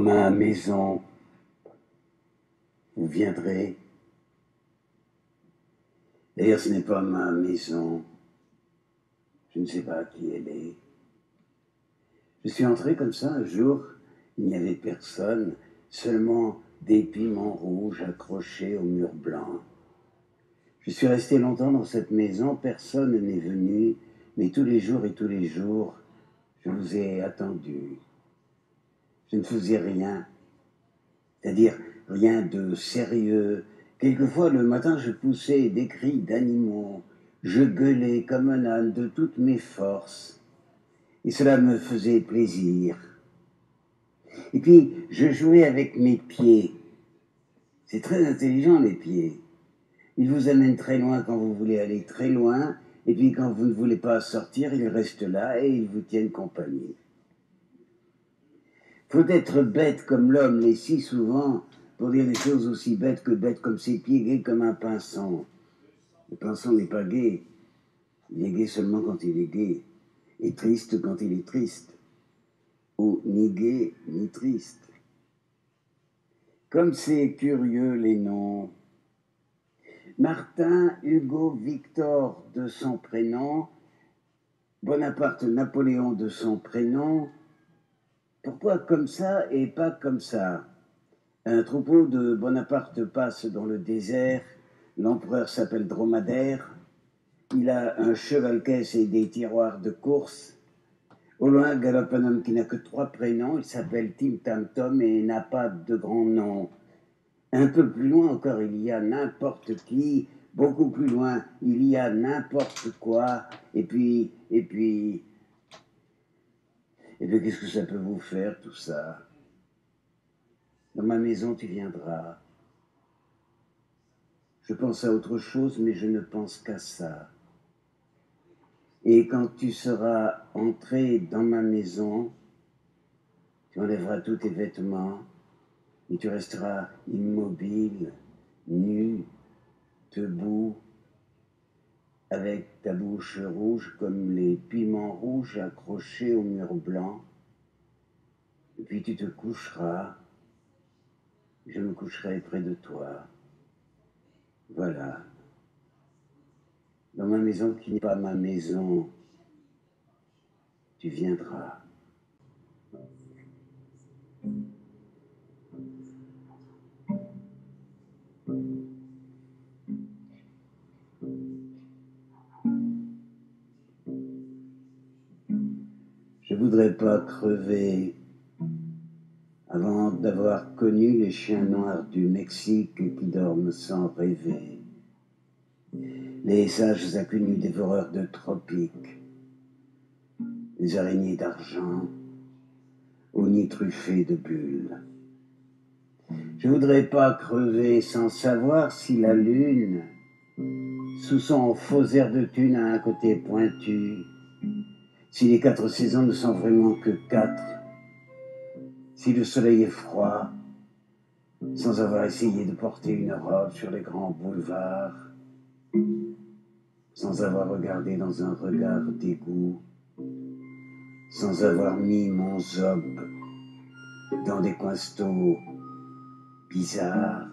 ma maison, vous viendrez. D'ailleurs, ce n'est pas ma maison. Je ne sais pas qui elle est. Je suis entré comme ça un jour, il n'y avait personne, seulement des piments rouges accrochés au mur blanc. Je suis resté longtemps dans cette maison, personne n'est venu, mais tous les jours et tous les jours, je vous ai attendu. Je ne faisais rien, c'est-à-dire rien de sérieux. Quelquefois, le matin, je poussais des cris d'animaux, je gueulais comme un âne de toutes mes forces, et cela me faisait plaisir. Et puis, je jouais avec mes pieds. C'est très intelligent, les pieds. Ils vous amènent très loin quand vous voulez aller très loin, et puis quand vous ne voulez pas sortir, ils restent là et ils vous tiennent compagnie. Faut être bête comme l'homme l'est si souvent pour dire des choses aussi bêtes que bêtes comme ses pieds, gai comme un pinson. Le pinson n'est pas gai. Il est gai seulement quand il est gai, et triste quand il est triste, ou ni gai ni triste. Comme c'est curieux les noms. Martin, Hugo, Victor de son prénom, Bonaparte, Napoléon de son prénom. Pourquoi comme ça et pas comme ça? Un troupeau de Bonaparte passe dans le désert, l'empereur s'appelle Dromadaire, il a un cheval-caisse et des tiroirs de course. Au loin galope un homme qui n'a que 3 prénoms, il s'appelle Tim Tam Tom et n'a pas de grand nom. Un peu plus loin encore, il y a n'importe qui, beaucoup plus loin, il y a n'importe quoi, et puis, qu'est-ce que ça peut vous faire, tout ça? Dans ma maison, tu viendras. Je pense à autre chose, mais je ne pense qu'à ça. Et quand tu seras entré dans ma maison, tu enlèveras tous tes vêtements, et tu resteras immobile, nu, debout, avec ta bouche rouge comme les piments rouges accrochés au mur blanc. Et puis tu te coucheras, je me coucherai près de toi. Voilà. Dans ma maison qui n'est pas ma maison, tu viendras. Je voudrais pas crever avant d'avoir connu les chiens noirs du Mexique qui dorment sans rêver, les sages inconnus dévoreurs de tropiques, les araignées d'argent aux nids truffés de bulles. Je voudrais pas crever sans savoir si la lune, sous son faux air de thune à un côté pointu, si les 4 saisons ne sont vraiment que 4, si le soleil est froid, sans avoir essayé de porter une robe sur les grands boulevards, sans avoir regardé dans un regard d'égout, sans avoir mis mon zob dans des coinstos bizarres.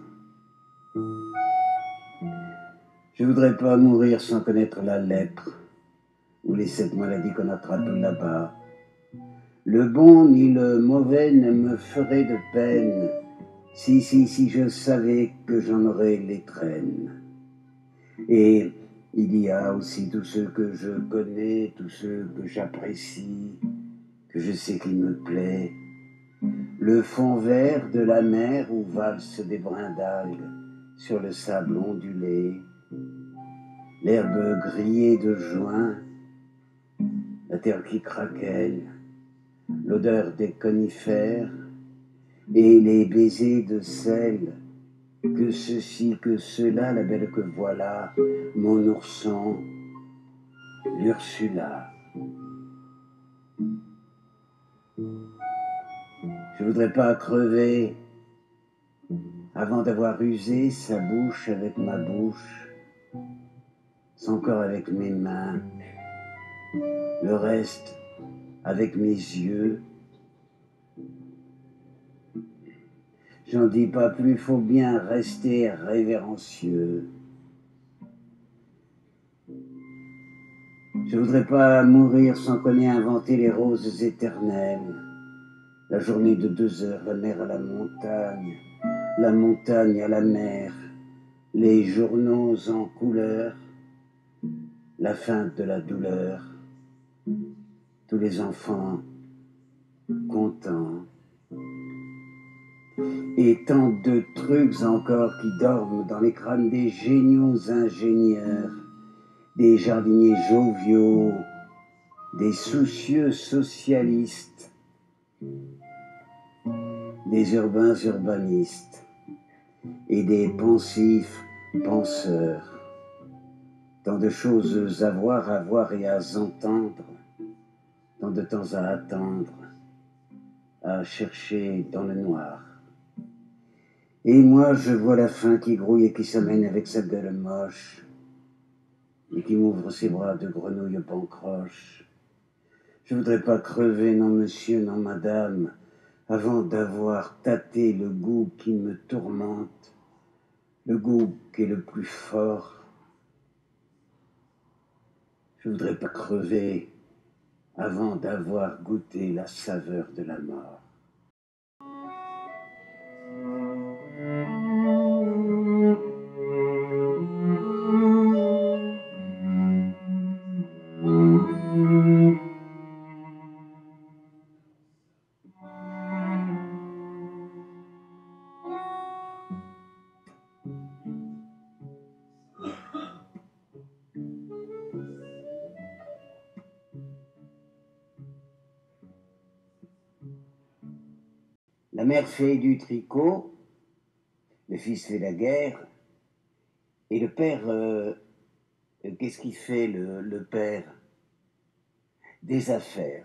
Je voudrais pas mourir sans connaître la lèpre ou les 7 maladies qu'on attrape là-bas. Le bon ni le mauvais ne me ferait de peine si je savais que j'en aurais les traînes. Et il y a aussi tous ceux que je connais, tous ceux que j'apprécie, que je sais qu'il me plaît. Le fond vert de la mer où valsent des brins d'algues sur le sable ondulé, l'herbe grillée de juin, la terre qui craquelle, l'odeur des conifères et les baisers de sel, que ceci, que cela, la belle que voilà, mon ourson, l'Ursula. Je voudrais pas crever avant d'avoir usé sa bouche avec ma bouche, son corps avec mes mains, le reste avec mes yeux. J'en dis pas plus, faut bien rester révérencieux. Je voudrais pas mourir sans qu'on ait inventé les roses éternelles. La journée de 2 heures, la mer à la montagne à la mer, les journaux en couleur, la fin de la douleur, tous les enfants contents, et tant de trucs encore qui dorment dans les crânes des géniaux ingénieurs, des jardiniers joviaux, des soucieux socialistes, des urbains urbanistes et des pensifs penseurs. Tant de choses à voir et à entendre, tant de temps à attendre, à chercher dans le noir. Et moi, je vois la faim qui grouille et qui s'amène avec sa gueule moche, et qui m'ouvre ses bras de grenouille pancroche. Je voudrais pas crever, non monsieur, non madame, avant d'avoir tâté le goût qui me tourmente, le goût qui est le plus fort. Je voudrais pas crever avant d'avoir goûté la saveur de la mort. La mère fait du tricot, le fils fait la guerre, et le père, qu'est-ce qu'il fait le père? Des affaires.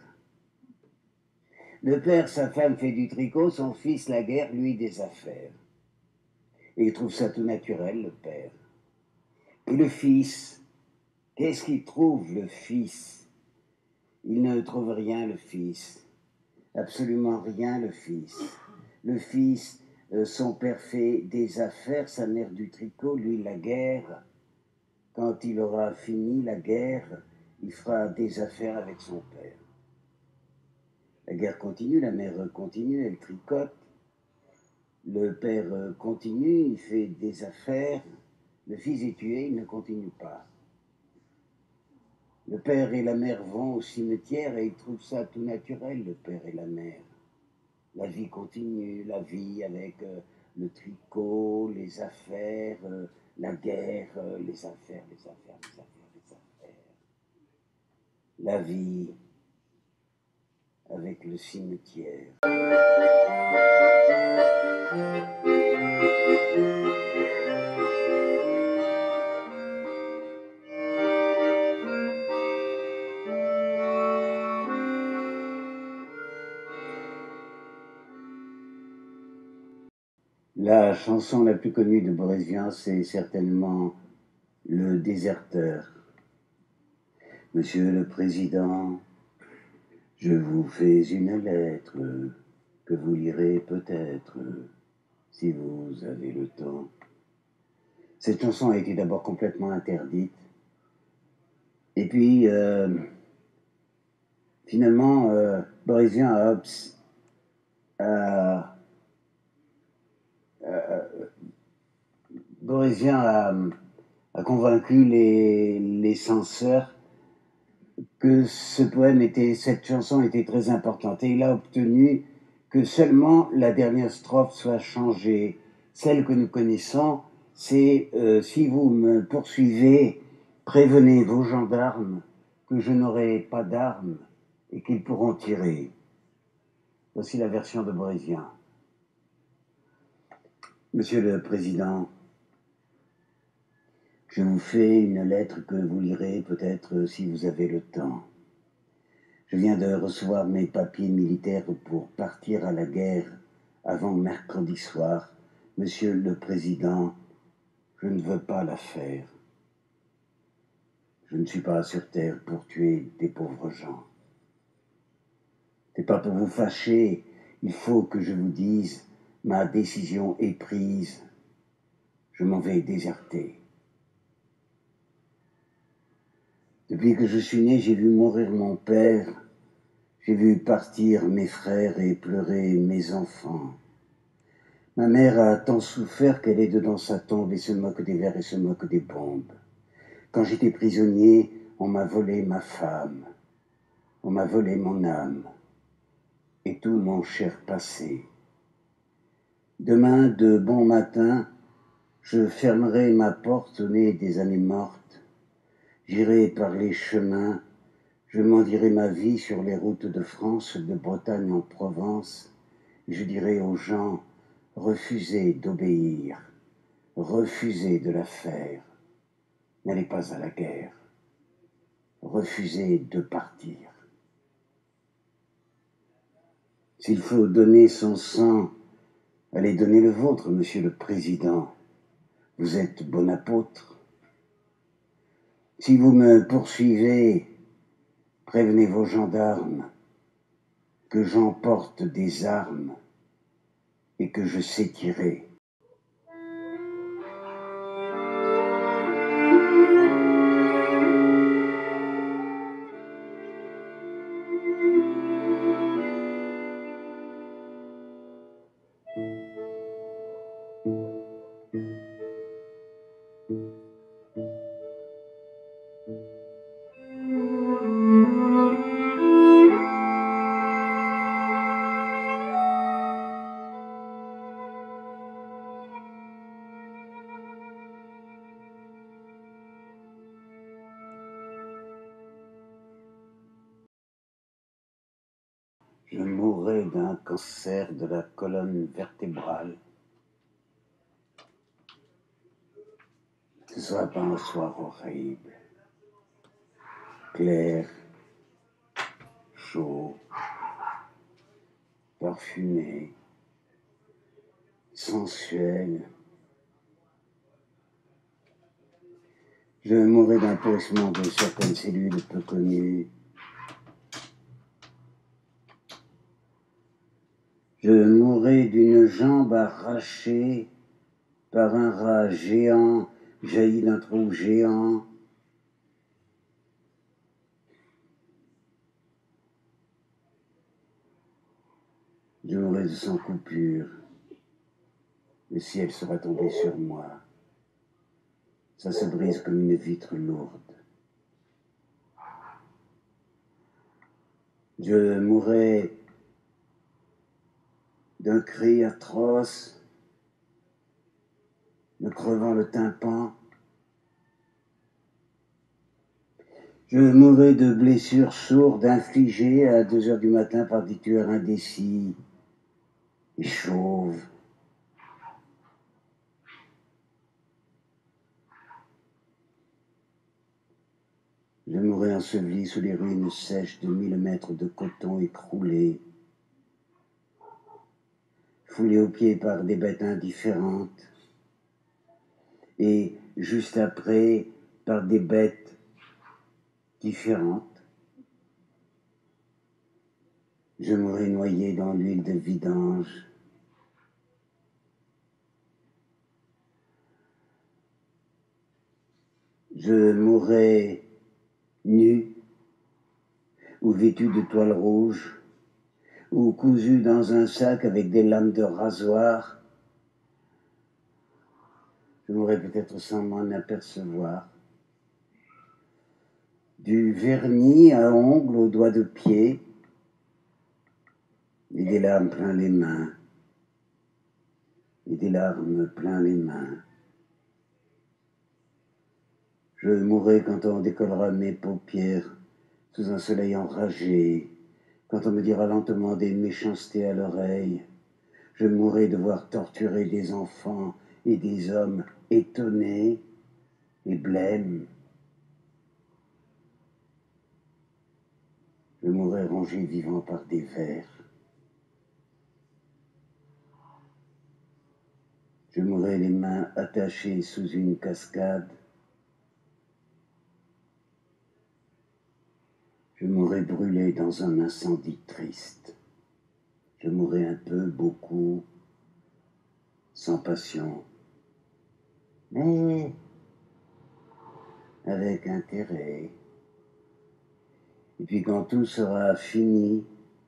Le père, sa femme fait du tricot, son fils la guerre, lui des affaires. Et il trouve ça tout naturel, le père. Et le fils, qu'est-ce qu'il trouve, le fils? Il ne trouve rien, le fils. Absolument rien, le fils. Le fils, son père fait des affaires, sa mère du tricot, lui la guerre. Quand il aura fini la guerre, il fera des affaires avec son père. La guerre continue, la mère continue, elle tricote. Le père continue, il fait des affaires. Le fils est tué, il ne continue pas. Le père et la mère vont au cimetière et ils trouvent ça tout naturel, le père et la mère. La vie continue, la vie avec le tricot, les affaires, la guerre, les affaires, les affaires, les affaires, les affaires. La vie avec le cimetière. La chanson la plus connue de Borésian, c'est certainement Le Déserteur. Monsieur le Président, je vous fais une lettre que vous lirez peut-être si vous avez le temps. Cette chanson a été d'abord complètement interdite. Et puis, finalement, Borésian a convaincu les censeurs que cette chanson était très importante. Et il a obtenu que seulement la dernière strophe soit changée. Celle que nous connaissons, c'est si vous me poursuivez, prévenez vos gendarmes que je n'aurai pas d'armes et qu'ils pourront tirer. Voici la version de Borésian. Monsieur le Président, je vous fais une lettre que vous lirez peut-être si vous avez le temps. Je viens de recevoir mes papiers militaires pour partir à la guerre avant mercredi soir. Monsieur le Président, je ne veux pas la faire. Je ne suis pas sur terre pour tuer des pauvres gens. C'est pas pour vous fâcher, il faut que je vous dise, Ma décision est prise. Je m'en vais déserter. Depuis que je suis né, j'ai vu mourir mon père. J'ai vu partir mes frères et pleurer mes enfants. Ma mère a tant souffert qu'elle est dans sa tombe et se moque des vers et se moque des bombes. Quand j'étais prisonnier, on m'a volé ma femme. On m'a volé mon âme et tout mon cher passé. Demain, de bon matin, je fermerai ma porte au nez des années mortes. J'irai par les chemins, je mendirai ma vie sur les routes de France, de Bretagne en Provence. Je dirai aux gens, refusez d'obéir, refusez de la faire, n'allez pas à la guerre, refusez de partir. S'il faut donner son sang, allez donner le vôtre, monsieur le président. Vous êtes bon apôtre. Si vous me poursuivez, prévenez vos gendarmes que j'emporte des armes et que je sais tirer. Je mourrai d'un cancer de la colonne vertébrale. Ce sera pas un soir horrible, clair, chaud, parfumé, sensuel. Je mourrai d'un pourrissement de certaines cellules peu connues. Je mourrai d'une jambe arrachée par un rat géant jailli d'un trou géant. Je mourrai de sans coupure. Le ciel sera tombé sur moi. Ça se brise comme une vitre lourde. Je mourrai d'un cri atroce, me crevant le tympan. Je mourrai de blessures sourdes infligées à 2 heures du matin par des tueurs indécis et chauves. Je mourrai enseveli sous les ruines sèches de 1000 mètres de coton écroulé, foulé aux pieds par des bêtes indifférentes, et juste après par des bêtes différentes. Je mourrai noyé dans l'huile de vidange. Je mourrai nu, ou vêtu de toile rouge, ou cousu dans un sac avec des lames de rasoir. Je mourrai peut-être sans m'en apercevoir. Du vernis à ongles aux doigts de pied, et des larmes plein les mains, et des larmes plein les mains. Je mourrai quand on décollera mes paupières sous un soleil enragé, quand on me dira lentement des méchancetés à l'oreille. Je mourrai de voir torturer des enfants et des hommes étonnés et blêmes. Je mourrai rongé vivant par des vers. Je mourrai les mains attachées sous une cascade. Je mourrai brûlé dans un incendie triste. Je mourrai un peu, beaucoup, sans passion, mais avec intérêt. Et puis quand tout sera fini,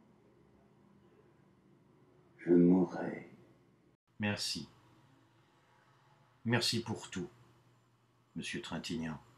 je mourrai. Merci. Merci pour tout, Monsieur Trintignant.